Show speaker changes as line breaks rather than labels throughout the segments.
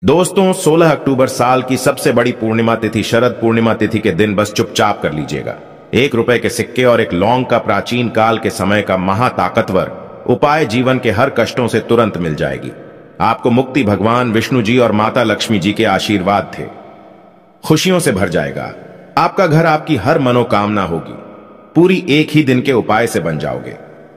दोस्तों 16 अक्टूबर साल की सबसे बड़ी पूर्णिमा तिथि शरद पूर्णिमा तिथि के दिन बस चुपचाप कर लीजिएगा। 1 रुपए के सिक्के और एक लौंग का प्राचीन काल के समय का महाताकतवर उपाय जीवन के हर कष्टों से तुरंत मिल जाएगी। आपको मुक्ति भगवान विष्णु जी और माता लक्ष्मी जी के आशीर्वाद थे। खुशियों से भर जाएगा आपका घर, आपकी हर मनोकामना होगी। पूरी एक ही दिन के उपाय से बन जाओगे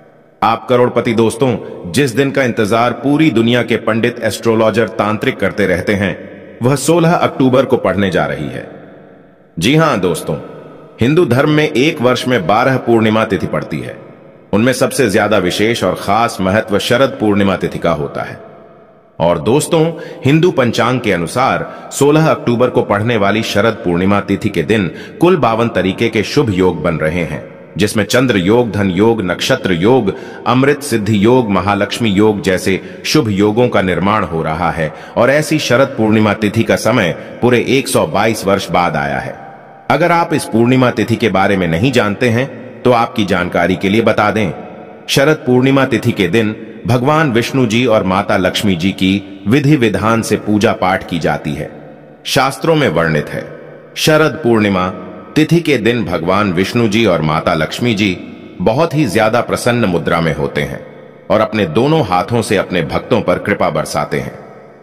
आप करोड़पति। दोस्तों, जिस दिन का इंतजार पूरी दुनिया के पंडित, एस्ट्रोलॉजर, तांत्रिक करते रहते हैं, वह 16 अक्टूबर को पड़ने जा रही है। जी हां दोस्तों, हिंदू धर्म में एक वर्ष में 12 पूर्णिमा तिथि पड़ती है। उनमें सबसे ज्यादा विशेष और खास महत्व शरद पूर्णिमा तिथि का होता है। और दोस्तों, हिंदू पंचांग के अनुसार 16 अक्टूबर को पड़ने वाली शरद पूर्णिमा तिथि के दिन कुल 52 तरीके के शुभ योग बन रहे हैं, जिसमें चंद्र योग, धन योग, नक्षत्र योग, अमृत सिद्धि योग, महालक्ष्मी योग जैसे शुभ योगों का निर्माण हो रहा है। और ऐसी शरद पूर्णिमा तिथि का समय पूरे 122 वर्ष बाद आया है। अगर आप इस पूर्णिमा तिथि के बारे में नहीं जानते हैं तो आपकी जानकारी के लिए बता दें, शरद पूर्णिमा तिथि के दिन भगवान विष्णु जी और माता लक्ष्मी जी की विधि विधान से पूजा पाठ की जाती है। शास्त्रों में वर्णित है, शरद पूर्णिमा तिथि के दिन भगवान विष्णु जी और माता लक्ष्मी जी बहुत ही ज्यादा प्रसन्न मुद्रा में होते हैं और अपने दोनों हाथों से अपने भक्तों पर कृपा बरसाते हैं।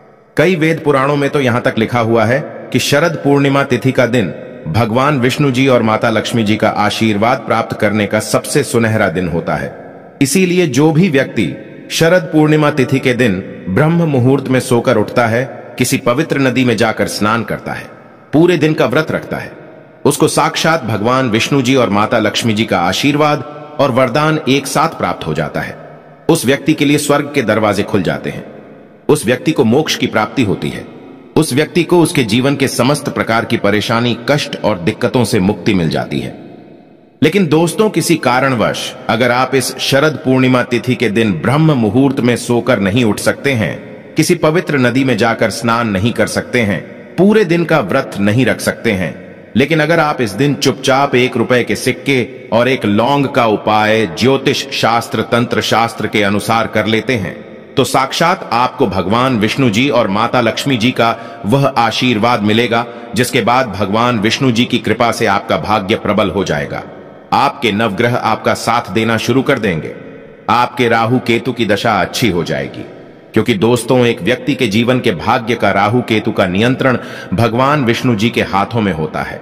कई वेद पुराणों में तो यहां तक लिखा हुआ है कि शरद पूर्णिमा तिथि का दिन भगवान विष्णु जी और माता लक्ष्मी जी का आशीर्वाद प्राप्त करने का सबसे सुनहरा दिन होता है। इसीलिए जो भी व्यक्ति शरद पूर्णिमा तिथि के दिन ब्रह्म मुहूर्त में सोकर उठता है, किसी पवित्र नदी में जाकर स्नान करता है, पूरे दिन का व्रत रखता है, उसको साक्षात भगवान विष्णु जी और माता लक्ष्मी जी का आशीर्वाद और वरदान एक साथ प्राप्त हो जाता है। उस व्यक्ति के लिए स्वर्ग के दरवाजे खुल जाते हैं, उस व्यक्ति को मोक्ष की प्राप्ति होती है, उस व्यक्ति को उसके जीवन के समस्त प्रकार की परेशानी, कष्ट और दिक्कतों से मुक्ति मिल जाती है। लेकिन दोस्तों, किसी कारणवश अगर आप इस शरद पूर्णिमा तिथि के दिन ब्रह्म मुहूर्त में सोकर नहीं उठ सकते हैं, किसी पवित्र नदी में जाकर स्नान नहीं कर सकते हैं, पूरे दिन का व्रत नहीं रख सकते हैं, लेकिन अगर आप इस दिन चुपचाप 1 रुपए के सिक्के और एक लौंग का उपाय ज्योतिष शास्त्र, तंत्र शास्त्र के अनुसार कर लेते हैं, तो साक्षात आपको भगवान विष्णु जी और माता लक्ष्मी जी का वह आशीर्वाद मिलेगा, जिसके बाद भगवान विष्णु जी की कृपा से आपका भाग्य प्रबल हो जाएगा। आपके नवग्रह आपका साथ देना शुरू कर देंगे। आपके राहु केतु की दशा अच्छी हो जाएगी, क्योंकि दोस्तों, एक व्यक्ति के जीवन के भाग्य का राहु केतु का नियंत्रण भगवान विष्णु जी के हाथों में होता है।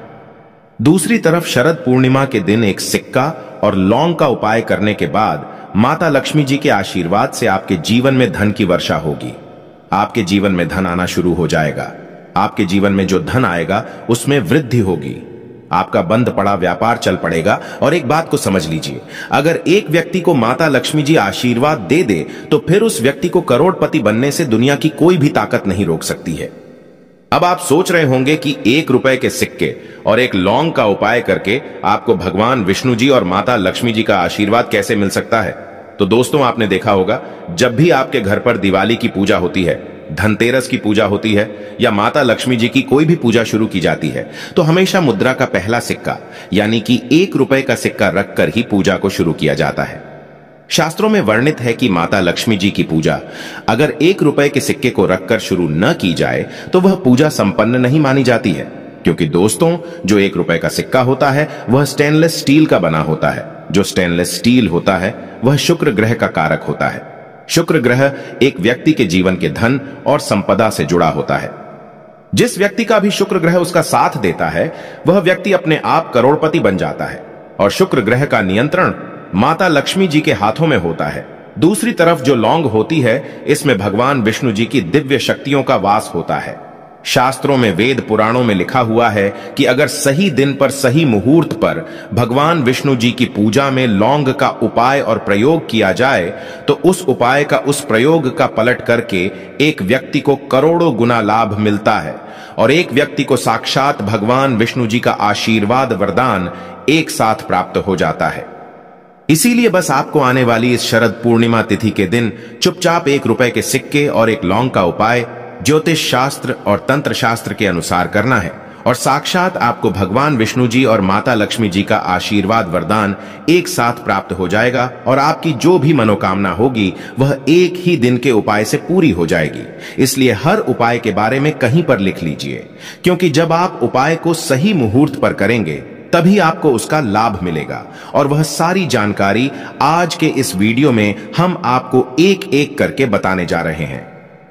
दूसरी तरफ शरद पूर्णिमा के दिन एक सिक्का और लौंग का उपाय करने के बाद माता लक्ष्मी जी के आशीर्वाद से आपके जीवन में धन की वर्षा होगी। आपके जीवन में धन आना शुरू हो जाएगा। आपके जीवन में जो धन आएगा उसमें वृद्धि होगी। आपका बंद पड़ा व्यापार चल पड़ेगा। और एक बात को समझ लीजिए, अगर एक व्यक्ति को माता लक्ष्मी जी आशीर्वाद दे दे तो फिर उस व्यक्ति को करोड़पति बनने से दुनिया की कोई भी ताकत नहीं रोक सकती है। अब आप सोच रहे होंगे कि 1 रुपए के सिक्के और एक लौंग का उपाय करके आपको भगवान विष्णु जी और माता लक्ष्मी जी का आशीर्वाद कैसे मिल सकता है। तो दोस्तों, आपने देखा होगा, जब भी आपके घर पर दिवाली की पूजा होती है, धनतेरस की पूजा होती है या माता लक्ष्मी जी की कोई भी पूजा शुरू की जाती है, तो हमेशा मुद्रा का पहला सिक्का यानी कि 1 रुपए का सिक्का रखकर ही पूजा को शुरू किया जाता है। शास्त्रों में वर्णित है कि माता लक्ष्मी जी की पूजा अगर 1 रुपए के सिक्के को रखकर शुरू न की जाए तो वह पूजा संपन्न नहीं मानी जाती है, क्योंकि दोस्तों, जो 1 रुपए का सिक्का होता है वह स्टेनलेस स्टील का बना होता है। जो स्टेनलेस स्टील होता है वह शुक्र ग्रह का कारक होता है। शुक्र ग्रह एक व्यक्ति के जीवन के धन और संपदा से जुड़ा होता है। जिस व्यक्ति का भी शुक्र ग्रह उसका साथ देता है, वह व्यक्ति अपने आप करोड़पति बन जाता है। और शुक्र ग्रह का नियंत्रण माता लक्ष्मी जी के हाथों में होता है। दूसरी तरफ जो लौंग होती है, इसमें भगवान विष्णु जी की दिव्य शक्तियों का वास होता है। शास्त्रों में, वेद पुराणों में लिखा हुआ है कि अगर सही दिन पर, सही मुहूर्त पर भगवान विष्णु जी की पूजा में लौंग का उपाय और प्रयोग किया जाए तो उस उपाय का, उस प्रयोग का पलट करके एक व्यक्ति को करोड़ों गुना लाभ मिलता है और एक व्यक्ति को साक्षात भगवान विष्णु जी का आशीर्वाद, वरदान एक साथ प्राप्त हो जाता है। इसीलिए बस आपको आने वाली इस शरद पूर्णिमा तिथि के दिन चुपचाप 1 रुपए के सिक्के और एक लौंग का उपाय ज्योतिष शास्त्र और तंत्र शास्त्र के अनुसार करना है और साक्षात आपको भगवान विष्णु जी और माता लक्ष्मी जी का आशीर्वाद वरदान एक साथ प्राप्त हो जाएगा और आपकी जो भी मनोकामना होगी वह एक ही दिन के उपाय से पूरी हो जाएगी। इसलिए हर उपाय के बारे में कहीं पर लिख लीजिए, क्योंकि जब आप उपाय को सही मुहूर्त पर करेंगे तभी आपको उसका लाभ मिलेगा। और वह सारी जानकारी आज के इस वीडियो में हम आपको एक एक करके बताने जा रहे हैं।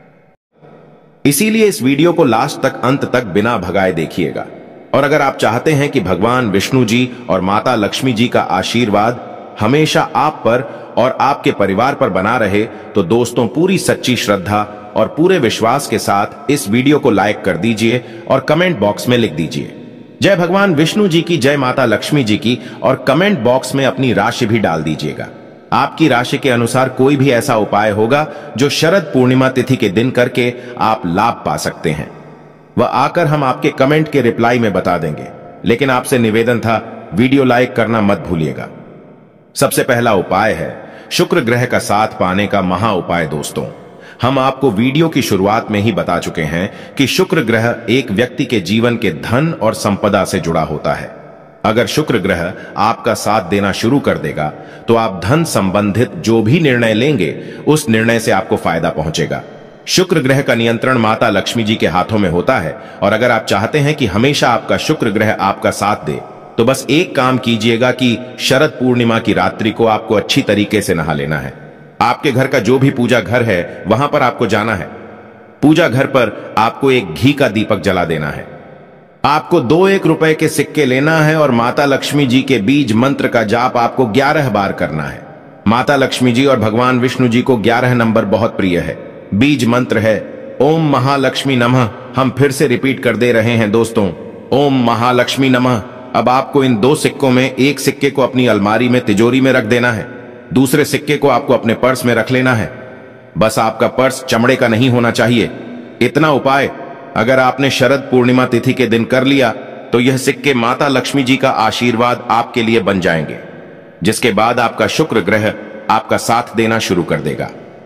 इसीलिए इस वीडियो को लास्ट तक, अंत तक बिना भगाए देखिएगा। और अगर आप चाहते हैं कि भगवान विष्णु जी और माता लक्ष्मी जी का आशीर्वाद हमेशा आप पर और आपके परिवार पर बना रहे, तो दोस्तों पूरी सच्ची श्रद्धा और पूरे विश्वास के साथ इस वीडियो को लाइक कर दीजिए और कमेंट बॉक्स में लिख दीजिए जय भगवान विष्णु जी की, जय माता लक्ष्मी जी की, और कमेंट बॉक्स में अपनी राशि भी डाल दीजिएगा। आपकी राशि के अनुसार कोई भी ऐसा उपाय होगा जो शरद पूर्णिमा तिथि के दिन करके आप लाभ पा सकते हैं, वह आकर हम आपके कमेंट के रिप्लाई में बता देंगे। लेकिन आपसे निवेदन था, वीडियो लाइक करना मत भूलिएगा। सबसे पहला उपाय है शुक्र ग्रह का साथ पाने का महा उपाय। दोस्तों, हम आपको वीडियो की शुरुआत में ही बता चुके हैं कि शुक्र ग्रह एक व्यक्ति के जीवन के धन और संपदा से जुड़ा होता है। अगर शुक्र ग्रह आपका साथ देना शुरू कर देगा तो आप धन संबंधित जो भी निर्णय लेंगे उस निर्णय से आपको फायदा पहुंचेगा। शुक्र ग्रह का नियंत्रण माता लक्ष्मी जी के हाथों में होता है, और अगर आप चाहते हैं कि हमेशा आपका शुक्र ग्रह आपका साथ दे तो बस एक काम कीजिएगा कि शरद पूर्णिमा की रात्रि को आपको अच्छी तरीके से नहा लेना है। आपके घर का जो भी पूजा घर है वहां पर आपको जाना है। पूजा घर पर आपको एक घी का दीपक जला देना है। आपको 2-1 रुपए के सिक्के लेना है और माता लक्ष्मी जी के बीज मंत्र का जाप आपको 11 बार करना है। माता लक्ष्मी जी और भगवान विष्णु जी को 11 नंबर बहुत प्रिय है। बीज मंत्र है ओम महालक्ष्मी नमः। हम फिर से रिपीट कर दे रहे हैं दोस्तों, ओम महालक्ष्मी नमः। अब आपको इन 2 सिक्कों में एक सिक्के को अपनी अलमारी में तिजोरी में रख देना है, दूसरे सिक्के को आपको अपने पर्स में रख लेना है। बस आपका पर्स चमड़े का नहीं होना चाहिए। इतना उपाय अगर आपने शरद पूर्णिमा तिथि के दिन कर लिया तो यह सिक्के माता लक्ष्मी जी का आशीर्वाद आपके लिए बन जाएंगे, जिसके बाद आपका शुक्र ग्रह आपका साथ देना शुरू कर देगा।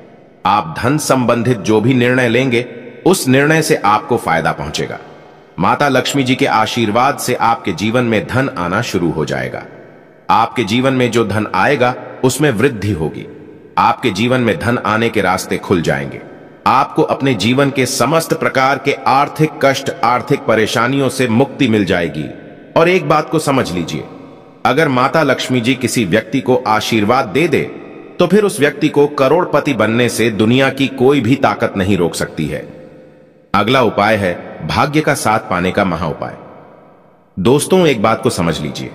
आप धन संबंधित जो भी निर्णय लेंगे उस निर्णय से आपको फायदा पहुंचेगा। माता लक्ष्मी जी के आशीर्वाद से आपके जीवन में धन आना शुरू हो जाएगा। आपके जीवन में जो धन आएगा उसमें वृद्धि होगी। आपके जीवन में धन आने के रास्ते खुल जाएंगे। आपको अपने जीवन के समस्त प्रकार के आर्थिक कष्ट, आर्थिक परेशानियों से मुक्ति मिल जाएगी। और एक बात को समझ लीजिए, अगर माता लक्ष्मी जी किसी व्यक्ति को आशीर्वाद दे दे तो फिर उस व्यक्ति को करोड़पति बनने से दुनिया की कोई भी ताकत नहीं रोक सकती है। अगला उपाय है भाग्य का साथ पाने का महा उपाय। दोस्तों, एक बात को समझ लीजिए,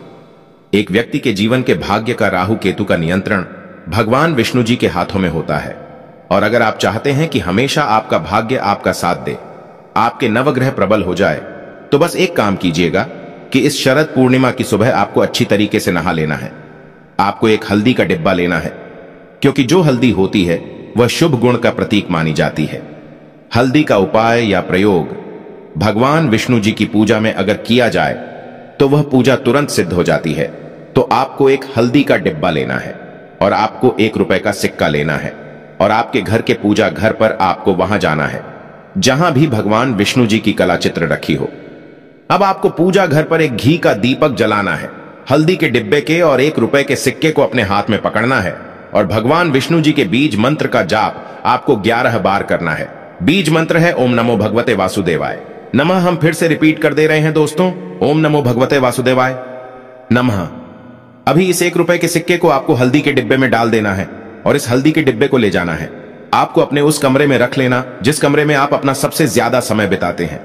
एक व्यक्ति के जीवन के भाग्य का राहु केतु का नियंत्रण भगवान विष्णु जी के हाथों में होता है। और अगर आप चाहते हैं कि हमेशा आपका भाग्य आपका साथ दे, आपके नवग्रह प्रबल हो जाए, तो बस एक काम कीजिएगा कि इस शरद पूर्णिमा की सुबह आपको अच्छी तरीके से नहा लेना है। आपको एक हल्दी का डिब्बा लेना है, क्योंकि जो हल्दी होती है वह शुभ गुण का प्रतीक मानी जाती है। हल्दी का उपाय या प्रयोग भगवान विष्णु जी की पूजा में अगर किया जाए तो वह पूजा तुरंत सिद्ध हो जाती है। तो आपको एक हल्दी का डिब्बा लेना है और आपको 1 रुपए का सिक्का लेना है, और आपके घर के पूजा घर पर आपको वहां जाना है जहां भी भगवान विष्णु जी की कला चित्र रखी हो। अब आपको पूजा घर पर एक घी का दीपक जलाना है। हल्दी के डिब्बे के और 1 रुपए के सिक्के को अपने हाथ में पकड़ना है और भगवान विष्णु जी के बीज मंत्र का जाप आपको 11 बार करना है। बीज मंत्र है ओम नमो भगवते वासुदेवाय नमः। हम फिर से रिपीट कर दे रहे हैं दोस्तों, ओम नमो भगवते वासुदेवाय नमः। अभी इस 1 रुपए के सिक्के को आपको हल्दी के डिब्बे में डाल देना है और इस हल्दी के डिब्बे को ले जाना है। आपको अपने उस कमरे में रख लेना जिस कमरे में आप अपना सबसे ज्यादा समय बिताते हैं।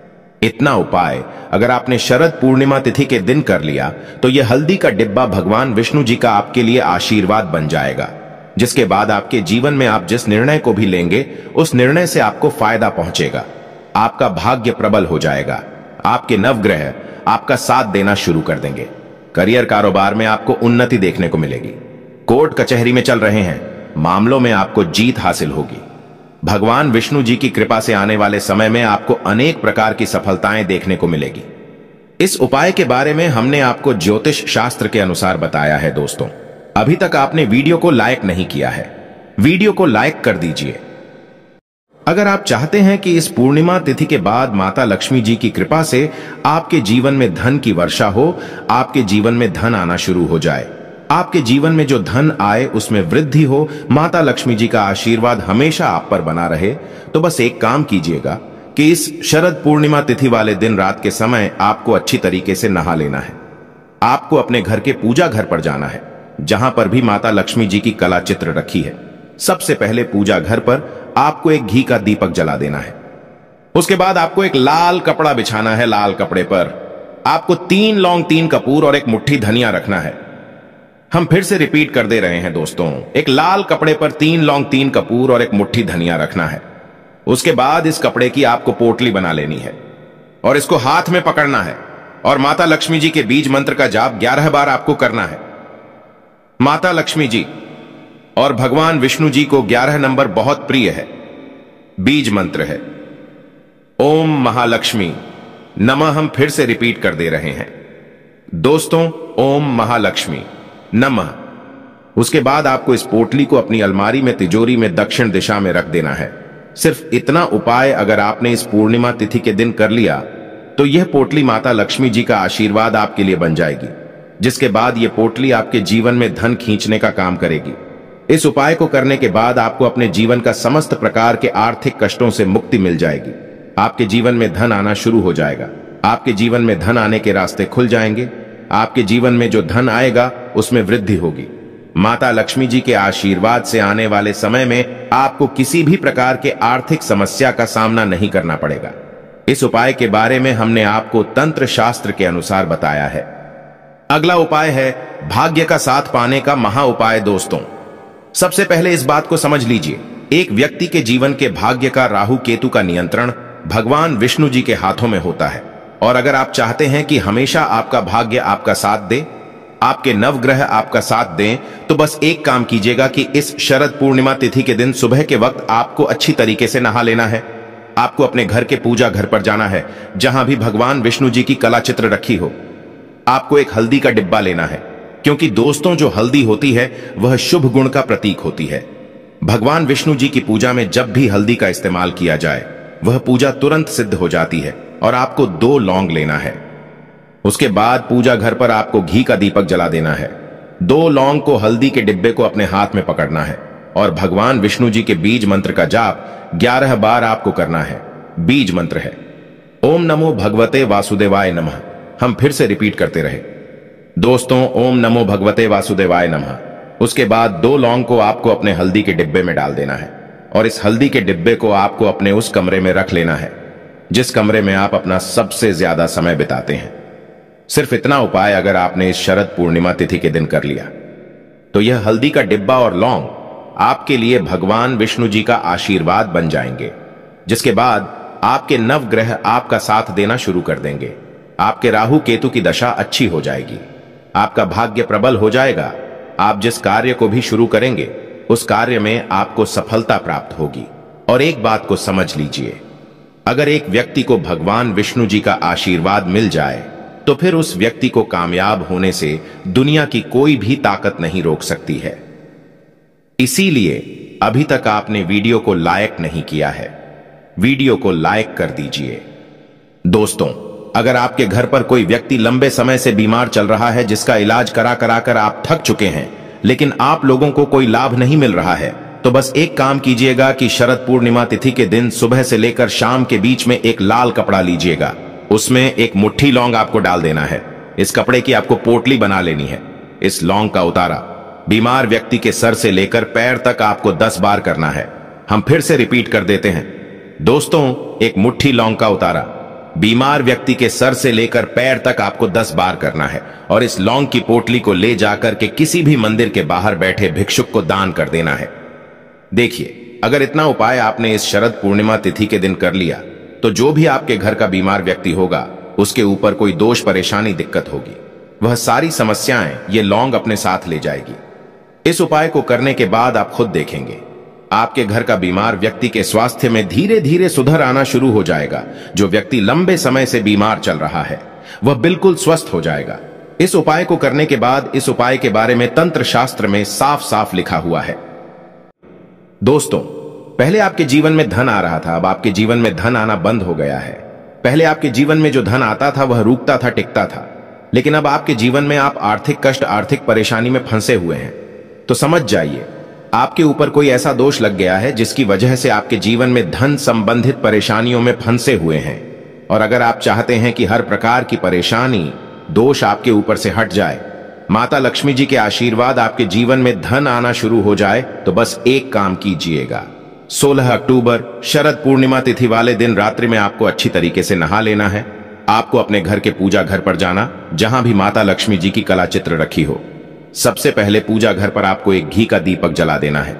इतना उपाय अगर आपने शरद पूर्णिमा तिथि के दिन कर लिया तो यह हल्दी का डिब्बा भगवान विष्णु जी का आपके लिए आशीर्वाद बन जाएगा, जिसके बाद आपके जीवन में आप जिस निर्णय को भी लेंगे उस निर्णय से आपको फायदा पहुंचेगा। आपका भाग्य प्रबल हो जाएगा। आपके नवग्रह आपका साथ देना शुरू कर देंगे। करियर कारोबार में आपको उन्नति देखने को मिलेगी। कोर्ट कचहरी में चल रहे हैं, मामलों में आपको जीत हासिल होगी। भगवान विष्णु जी की कृपा से आने वाले समय में आपको अनेक प्रकार की सफलताएं देखने को मिलेगी। इस उपाय के बारे में हमने आपको ज्योतिष शास्त्र के अनुसार बताया है। दोस्तों, अभी तक आपने वीडियो को लाइक नहीं किया है, वीडियो को लाइक कर दीजिए। अगर आप चाहते हैं कि इस पूर्णिमा तिथि के बाद माता लक्ष्मी जी की कृपा से आपके जीवन में धन की वर्षा हो, आपके जीवन में धन आना शुरू हो जाए, आपके जीवन में जो धन आए उसमें वृद्धि हो, माता लक्ष्मी जी का आशीर्वाद हमेशा आप पर बना रहे, तो बस एक काम कीजिएगा कि इस शरद पूर्णिमा तिथि वाले दिन रात के समय आपको अच्छी तरीके से नहा लेना है। आपको अपने घर के पूजा घर पर जाना है, जहां पर भी माता लक्ष्मी जी की कला चित्र रखी है। सबसे पहले पूजा घर पर आपको एक घी का दीपक जला देना है। उसके बाद आपको एक लाल कपड़ा बिछाना है। लाल कपड़े पर आपको 3 लौंग, 3 कपूर और एक मुट्ठी धनिया रखना है। हम फिर से रिपीट कर दे रहे हैं दोस्तों, एक लाल कपड़े पर 3 लौंग, 3 कपूर और एक मुट्ठी धनिया रखना है। उसके बाद इस कपड़े की आपको पोटली बना लेनी है और इसको हाथ में पकड़ना है और माता लक्ष्मी जी के बीज मंत्र का जाप 11 बार आपको करना है। माता लक्ष्मी जी और भगवान विष्णु जी को 11 नंबर बहुत प्रिय है। बीज मंत्र है ओम महालक्ष्मी नमः। हम फिर से रिपीट कर दे रहे हैं दोस्तों, ओम महालक्ष्मी नमः। उसके बाद आपको इस पोटली को अपनी अलमारी में, तिजोरी में दक्षिण दिशा में रख देना है। सिर्फ इतना उपाय अगर आपने इस पूर्णिमा तिथि के दिन कर लिया तो यह पोटली माता लक्ष्मी जी का आशीर्वाद आपके लिए बन जाएगी, जिसके बाद यह पोटली आपके जीवन में धन खींचने का काम करेगी। इस उपाय को करने के बाद आपको अपने जीवन का समस्त प्रकार के आर्थिक कष्टों से मुक्ति मिल जाएगी। आपके जीवन में धन आना शुरू हो जाएगा। आपके जीवन में धन आने के रास्ते खुल जाएंगे। आपके जीवन में जो धन आएगा उसमें वृद्धि होगी। माता लक्ष्मी जी के आशीर्वाद से आने वाले समय में आपको किसी भी प्रकार के आर्थिक समस्या का सामना नहीं करना पड़ेगा। इस उपाय के बारे में हमने आपको तंत्र शास्त्र के अनुसार बताया है। अगला उपाय है भाग्य का साथ पाने का महा उपाय। दोस्तों, सबसे पहले इस बात को समझ लीजिए, एक व्यक्ति के जीवन के भाग्य का राहु केतु का नियंत्रण भगवान विष्णु जी के हाथों में होता है। और अगर आप चाहते हैं कि हमेशा आपका भाग्य आपका साथ दे, आपके नवग्रह आपका साथ दें, तो बस एक काम कीजिएगा कि इस शरद पूर्णिमा तिथि के दिन सुबह के वक्त आपको अच्छी तरीके से नहा लेना है। आपको अपने घर के पूजा घर पर जाना है, जहां भी भगवान विष्णु जी की कला चित्र रखी हो। आपको एक हल्दी का डिब्बा लेना है, क्योंकि दोस्तों जो हल्दी होती है वह शुभ गुण का प्रतीक होती है। भगवान विष्णु जी की पूजा में जब भी हल्दी का इस्तेमाल किया जाए वह पूजा तुरंत सिद्ध हो जाती है। और आपको 2 लौंग लेना है। उसके बाद पूजा घर पर आपको घी का दीपक जला देना है। 2 लौंग को हल्दी के डिब्बे को अपने हाथ में पकड़ना है और भगवान विष्णु जी के बीज मंत्र का जाप 11 बार आपको करना है। बीज मंत्र है ओम नमो भगवते वासुदेवाय नमः। हम फिर से रिपीट करते रहे दोस्तों, ओम नमो भगवते वासुदेवाय नमः। उसके बाद 2 लौंग को आपको अपने हल्दी के डिब्बे में डाल देना है और इस हल्दी के डिब्बे को आपको अपने उस कमरे में रख लेना है जिस कमरे में आप अपना सबसे ज्यादा समय बिताते हैं। सिर्फ इतना उपाय अगर आपने इस शरद पूर्णिमा तिथि के दिन कर लिया तो यह हल्दी का डिब्बा और लौंग आपके लिए भगवान विष्णु जी का आशीर्वाद बन जाएंगे, जिसके बाद आपके नवग्रह आपका साथ देना शुरू कर देंगे। आपके राहु केतु की दशा अच्छी हो जाएगी। आपका भाग्य प्रबल हो जाएगा। आप जिस कार्य को भी शुरू करेंगे उस कार्य में आपको सफलता प्राप्त होगी। और एक बात को समझ लीजिए, अगर एक व्यक्ति को भगवान विष्णु जी का आशीर्वाद मिल जाए तो फिर उस व्यक्ति को कामयाब होने से दुनिया की कोई भी ताकत नहीं रोक सकती है। इसीलिए अभी तक आपने वीडियो को लाइक नहीं किया है, वीडियो को लाइक कर दीजिए। दोस्तों, अगर आपके घर पर कोई व्यक्ति लंबे समय से बीमार चल रहा है, जिसका इलाज करा कर आप थक चुके हैं, लेकिन आप लोगों को कोई लाभ नहीं मिल रहा है, तो बस एक काम कीजिएगा कि शरद पूर्णिमा तिथि के दिन सुबह से लेकर शाम के बीच में एक लाल कपड़ा लीजिएगा। उसमें एक मुट्ठी लौंग आपको डाल देना है। इस कपड़े की आपको पोटली बना लेनी है। इस लौंग का उतारा बीमार व्यक्ति के सर से लेकर पैर तक आपको 10 बार करना है। हम फिर से रिपीट कर देते हैं दोस्तों, एक मुट्ठी लौंग का उतारा बीमार व्यक्ति के सर से लेकर पैर तक आपको 10 बार करना है और इस लौंग की पोटली को ले जाकर के किसी भी मंदिर के बाहर बैठे भिक्षुक को दान कर देना है। देखिए, अगर इतना उपाय आपने इस शरद पूर्णिमा तिथि के दिन कर लिया तो जो भी आपके घर का बीमार व्यक्ति होगा उसके ऊपर कोई दोष, परेशानी, दिक्कत होगी, वह सारी समस्याएं ये लौंग अपने साथ ले जाएगी। इस उपाय को करने के बाद आप खुद देखेंगे आपके घर का बीमार व्यक्ति के स्वास्थ्य में धीरे धीरे सुधार आना शुरू हो जाएगा। जो व्यक्ति लंबे समय से बीमार चल रहा है वह बिल्कुल स्वस्थ हो जाएगा। इस उपाय को करने के बाद इस उपाय के बारे में तंत्र शास्त्र में साफ साफ लिखा हुआ है। दोस्तों, पहले आपके जीवन में धन आ रहा था, अब आपके जीवन में धन आना बंद हो गया है। पहले आपके जीवन में जो धन आता था वह रुकता था, टिकता था, लेकिन अब आपके जीवन में आप आर्थिक कष्ट, आर्थिक परेशानी में फंसे हुए हैं। तो समझ जाइए, आपके ऊपर कोई ऐसा दोष लग गया है जिसकी वजह से आपके जीवन में धन संबंधित परेशानियों में फंसे हुए हैं। और अगर आप चाहते हैं कि हर प्रकार की परेशानी, दोष आपके ऊपर से हट जाए, माता लक्ष्मी जी के आशीर्वाद आपके जीवन में धन आना शुरू हो जाए, तो बस एक काम कीजिएगा। 16 अक्टूबर शरद पूर्णिमा तिथि वाले दिन रात्रि में आपको अच्छी तरीके से नहा लेना है। आपको अपने घर के पूजा घर पर जाना, जहां भी माता लक्ष्मी जी की कला चित्र रखी हो। सबसे पहले पूजा घर पर आपको एक घी का दीपक जला देना है।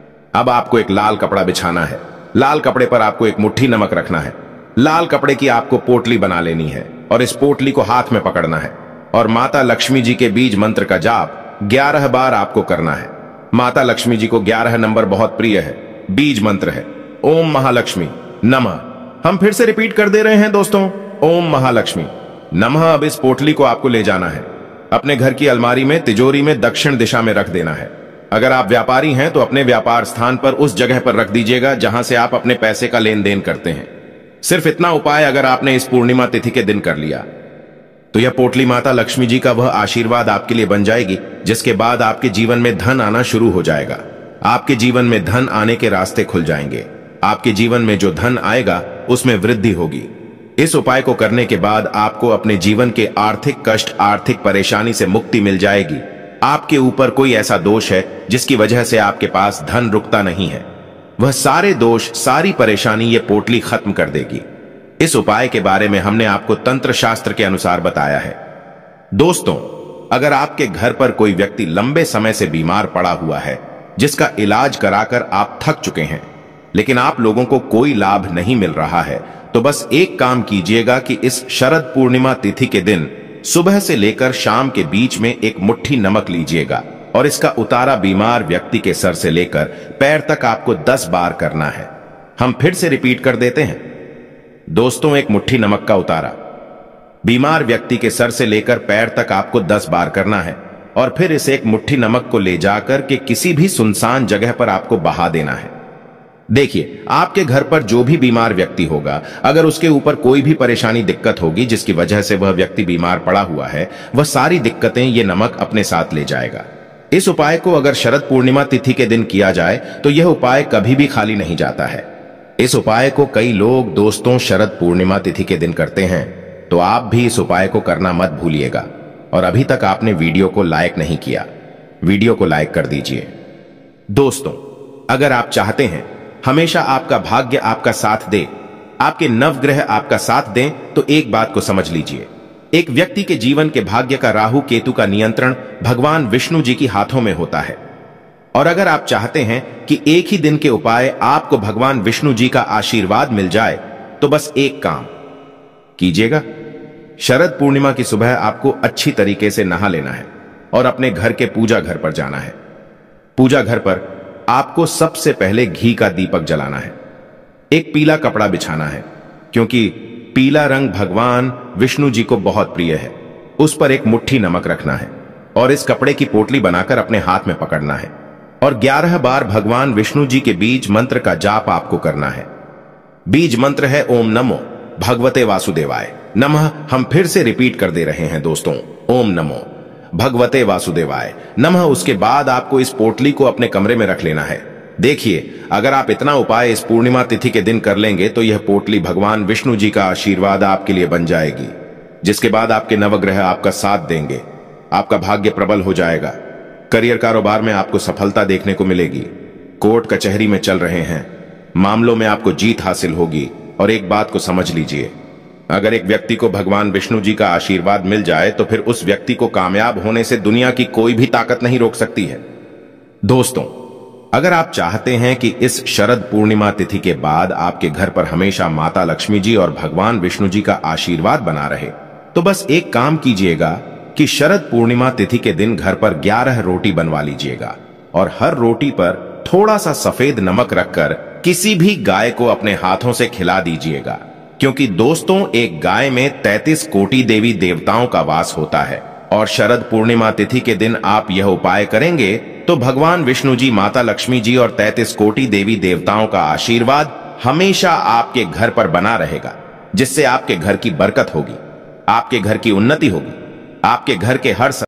अब आपको एक लाल कपड़ा बिछाना है। लाल कपड़े पर आपको एक मुट्ठी नमक रखना है। लाल कपड़े की आपको पोटली बना लेनी है और इस पोटली को हाथ में पकड़ना है और माता लक्ष्मी जी के बीज मंत्र का जाप 11 बार आपको करना है। माता लक्ष्मी जी को 11 नंबर बहुत प्रिय है। बीज मंत्र है ओम महालक्ष्मी नमः। हम फिर से रिपीट कर दे रहे हैं दोस्तों, ओम महालक्ष्मी नमः। अब इस पोटली को आपको ले जाना है, अपने घर की अलमारी में, तिजोरी में दक्षिण दिशा में रख देना है। अगर आप व्यापारी हैं तो अपने व्यापार स्थान पर उस जगह पर रख दीजिएगा जहां से आप अपने पैसे का लेन देन करते हैं। सिर्फ इतना उपाय अगर आपने इस पूर्णिमा तिथि के दिन कर लिया तो यह पोटली माता लक्ष्मी जी का वह आशीर्वाद आपके लिए बन जाएगी, जिसके बाद आपके जीवन में धन आना शुरू हो जाएगा। आपके जीवन में धन आने के रास्ते खुल जाएंगे। आपके जीवन में जो धन आएगा उसमें वृद्धि होगी। इस उपाय को करने के बाद आपको अपने जीवन के आर्थिक कष्ट, आर्थिक परेशानी से मुक्ति मिल जाएगी। आपके ऊपर कोई ऐसा दोष है जिसकी वजह से आपके पास धन रुकता नहीं है, वह सारे दोष, सारी परेशानी ये पोटली खत्म कर देगी। इस उपाय के बारे में हमने आपको तंत्र शास्त्र के अनुसार बताया है। दोस्तों, अगर आपके घर पर कोई व्यक्ति लंबे समय से बीमार पड़ा हुआ है, जिसका इलाज कराकर आप थक चुके हैं, लेकिन आप लोगों को कोई लाभ नहीं मिल रहा है, तो बस एक काम कीजिएगा कि इस शरद पूर्णिमा तिथि के दिन सुबह से लेकर शाम के बीच में एक मुट्ठी नमक लीजिएगा और इसका उतारा बीमार व्यक्ति के सर से लेकर पैर तक आपको 10 बार करना है। हम फिर से रिपीट कर देते हैं दोस्तों, एक मुट्ठी नमक का उतारा बीमार व्यक्ति के सर से लेकर पैर तक आपको 10 बार करना है और फिर इस एक मुट्ठी नमक को ले जाकर के किसी भी सुनसान जगह पर आपको बहा देना है। देखिए, आपके घर पर जो भी बीमार व्यक्ति होगा, अगर उसके ऊपर कोई भी परेशानी, दिक्कत होगी जिसकी वजह से वह व्यक्ति बीमार पड़ा हुआ है, वह सारी दिक्कतें ये नमक अपने साथ ले जाएगा। इस उपाय को अगर शरद पूर्णिमा तिथि के दिन किया जाए तो यह उपाय कभी भी खाली नहीं जाता है। इस उपाय को कई लोग दोस्तों शरद पूर्णिमा तिथि के दिन करते हैं, तो आप भी इस उपाय को करना मत भूलिएगा। और अभी तक आपने वीडियो को लाइक नहीं किया, वीडियो को लाइक कर दीजिए। दोस्तों, अगर आप चाहते हैं हमेशा आपका भाग्य आपका साथ दे, आपके नवग्रह आपका साथ दें, तो एक बात को समझ लीजिए, एक व्यक्ति के जीवन के भाग्य का राहु केतु का नियंत्रण भगवान विष्णु जी की हाथों में होता है। और अगर आप चाहते हैं कि एक ही दिन के उपाय आपको भगवान विष्णु जी का आशीर्वाद मिल जाए, तो बस एक काम कीजिएगा। शरद पूर्णिमा की सुबह आपको अच्छी तरीके से नहा लेना है और अपने घर के पूजा घर पर जाना है। पूजा घर पर आपको सबसे पहले घी का दीपक जलाना है। एक पीला कपड़ा बिछाना है, क्योंकि पीला रंग भगवान विष्णु जी को बहुत प्रिय है। उस पर एक मुट्ठी नमक रखना है और इस कपड़े की पोटली बनाकर अपने हाथ में पकड़ना है और 11 बार भगवान विष्णु जी के बीज मंत्र का जाप आपको करना है। बीज मंत्र है ओम नमो भगवते वासुदेवाय नमः। हम फिर से रिपीट कर दे रहे हैं दोस्तों, ओम नमो भगवते वासुदेवाय नमः। उसके बाद आपको इस पोटली को अपने कमरे में रख लेना है। देखिए, अगर आप इतना उपाय इस पूर्णिमा तिथि के दिन कर लेंगे तो यह पोटली भगवान विष्णु जी का आशीर्वाद आपके लिए बन जाएगी, जिसके बाद आपके नवग्रह आपका साथ देंगे। आपका भाग्य प्रबल हो जाएगा। करियर कारोबार में आपको सफलता देखने को मिलेगी। कोर्ट कचहरी में चल रहे हैं, मामलों में आपको जीत हासिल होगी। और एक बात को समझ लीजिए, अगर एक व्यक्ति को भगवान विष्णु जी का आशीर्वाद मिल जाए तो फिर उस व्यक्ति को कामयाब होने से दुनिया की कोई भी ताकत नहीं रोक सकती है। दोस्तों, अगर आप चाहते हैं कि इस शरद पूर्णिमा तिथि के बाद आपके घर पर हमेशा माता लक्ष्मी जी और भगवान विष्णु जी का आशीर्वाद बना रहे, तो बस एक काम कीजिएगा कि शरद पूर्णिमा तिथि के दिन घर पर 11 रोटी बनवा लीजिएगा और हर रोटी पर थोड़ा सा सफेद नमक रखकर किसी भी गाय को अपने हाथों से खिला दीजिएगा, क्योंकि दोस्तों एक गाय में 33 कोटि देवी देवताओं का वास होता है। और शरद पूर्णिमा तिथि के दिन आप यह उपाय करेंगे तो भगवान विष्णु जी, माता लक्ष्मी जी और 33 कोटि देवी देवताओं का आशीर्वाद हमेशा आपके घर पर बना रहेगा, जिससे आपके घर की बरकत होगी, आपके घर की उन्नति होगी, आपके घर के हर